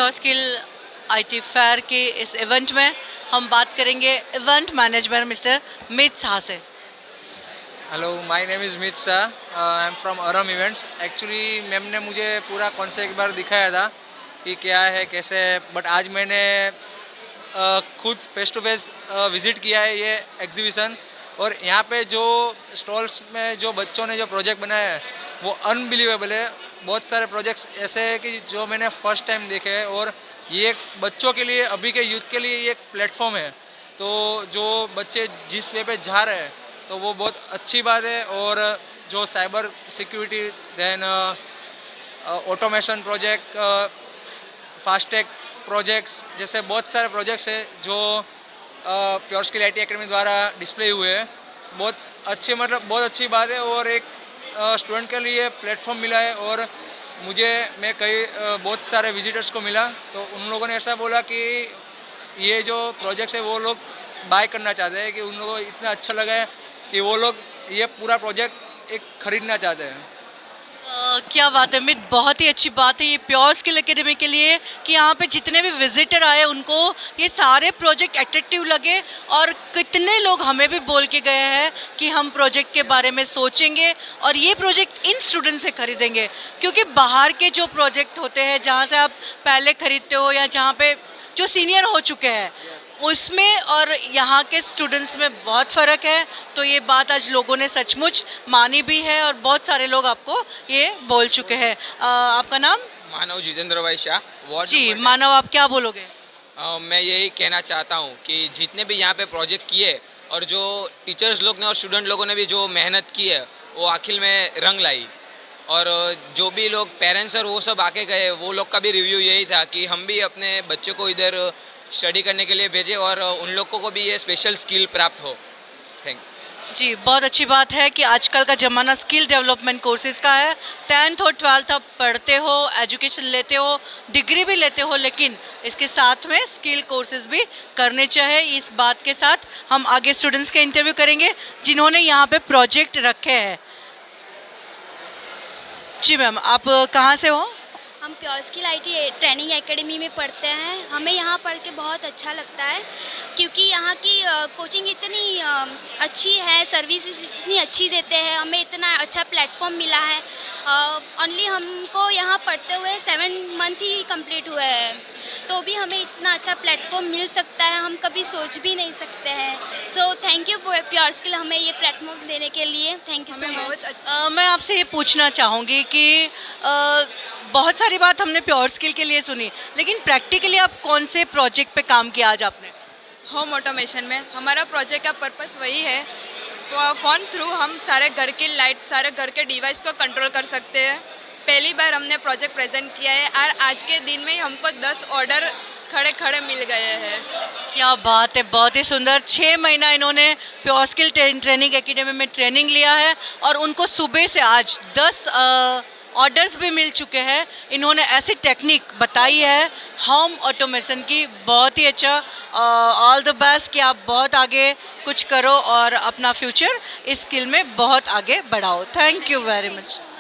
Pure Skill IT fair के इस event में हम बात करेंगे event manager mister Meet Shah से। Hello, my name is Meet Shah. I am from Aram events. Actually ma'am ने मुझे पूरा कॉन्सेप्ट एक बार दिखाया था कि क्या है कैसे है, बट आज मैंने खुद फेस टू फेस विज़िट किया है ये एग्जीबिशन। और यहाँ पे जो स्टॉल्स में जो बच्चों ने जो प्रोजेक्ट बनाया है वो अनबिलीवेबल है। बहुत सारे प्रोजेक्ट्स ऐसे हैं कि जो मैंने फर्स्ट टाइम देखे हैं, और ये बच्चों के लिए, अभी के यूथ के लिए ये एक प्लेटफॉर्म है। तो जो बच्चे जिस वे पे जा रहे हैं तो वो बहुत अच्छी बात है। और जो cyber security, then automation project, FASTag projects जैसे बहुत सारे प्रोजेक्ट्स हैं जो प्योर स्किल आईटी एकेडमी द्वारा डिस्प्ले हुए हैं। बहुत अच्छे, मतलब बहुत अच्छी बात है। और एक स्टूडेंट के लिए प्लेटफॉर्म मिला है। और मैं बहुत सारे विजिटर्स को मिला तो उन लोगों ने ऐसा बोला कि ये जो प्रोजेक्ट्स है वो लोग बाय करना चाहते हैं, कि उन लोगों को इतना अच्छा लगा है कि वो लोग ये पूरा प्रोजेक्ट एक खरीदना चाहते हैं। क्या बात है मित, बहुत ही अच्छी बात है ये प्योर स्किल एकेडमी के लिए कि यहाँ पे जितने भी विजिटर आए उनको ये सारे प्रोजेक्ट अट्रैक्टिव लगे। और कितने लोग हमें भी बोल के गए हैं कि हम प्रोजेक्ट के बारे में सोचेंगे और ये प्रोजेक्ट इन स्टूडेंट से खरीदेंगे। क्योंकि बाहर के जो प्रोजेक्ट होते हैं जहाँ से आप पहले खरीदते हो या जहाँ पे जो सीनियर हो चुके हैं उसमें और यहाँ के स्टूडेंट्स में बहुत फ़र्क है। तो ये बात आज लोगों ने सचमुच मानी भी है और बहुत सारे लोग आपको ये बोल चुके हैं। आपका नाम? मानव जितेंद्र भाई शाह। जी मानव, आप क्या बोलोगे? मैं यही कहना चाहता हूँ कि जितने भी यहाँ पे प्रोजेक्ट किए और जो टीचर्स लोग ने और स्टूडेंट लोगों ने भी जो मेहनत की है वो आखिर में रंग लाई। और जो भी लोग पेरेंट्स और वो सब आके गए, वो लोग का भी रिव्यू यही था कि हम भी अपने बच्चों को इधर स्टडी करने के लिए भेजें और उन लोगों को भी ये स्पेशल स्किल प्राप्त हो। थैंक जी, बहुत अच्छी बात है कि आजकल का ज़माना स्किल डेवलपमेंट कोर्सेज़ का है। 10th और 12th आप पढ़ते हो, एजुकेशन लेते हो, डिग्री भी लेते हो, लेकिन इसके साथ में स्किल कोर्सेज़ भी करने चाहिए। इस बात के साथ हम आगे स्टूडेंट्स के इंटरव्यू करेंगे जिन्होंने यहाँ पे प्रोजेक्ट रखे हैं। जी मैम, आप कहाँ से हो? हम Pure Skill IT training academy में पढ़ते हैं। हमें यहाँ पढ़ के बहुत अच्छा लगता है क्योंकि यहाँ की कोचिंग इतनी अच्छी है, सर्विसेज इतनी अच्छी देते हैं, हमें इतना अच्छा प्लेटफॉर्म मिला है। ओनली हमको यहाँ पढ़ते हुए 7 मंथ ही कंप्लीट हुए हैं, तो भी हमें इतना अच्छा प्लेटफॉर्म मिल सकता है, हम कभी सोच भी नहीं सकते हैं। So thank you Pure Skill हमें ये प्लेटफॉर्म देने के लिए। Thank you so much. मैं आपसे ये पूछना चाहूँगी कि बहुत सारी बात हमने प्योर स्किल के लिए सुनी, लेकिन प्रैक्टिकली आप कौन से प्रोजेक्ट पे काम किया आज आपने? होम ऑटोमेशन में हमारा प्रोजेक्ट का पर्पस वही है, फ़ोन थ्रू हम सारे घर की लाइट, सारे घर के डिवाइस को कंट्रोल कर सकते हैं। पहली बार हमने प्रोजेक्ट प्रेजेंट किया है और आज के दिन में हमको 10 ऑर्डर खड़े खड़े मिल गए हैं। क्या बात है, बहुत ही सुंदर। 6 महीना इन्होंने प्योर स्किल ट्रेनिंग एकेडमी में ट्रेनिंग लिया है और उनको सुबह से आज 10 ऑर्डर्स भी मिल चुके हैं। इन्होंने ऐसी टेक्निक बताई है होम ऑटोमेशन की, बहुत ही अच्छा। ऑल द बेस्ट कि आप बहुत आगे कुछ करो और अपना फ्यूचर इस स्किल में बहुत आगे बढ़ाओ। Thank you very much.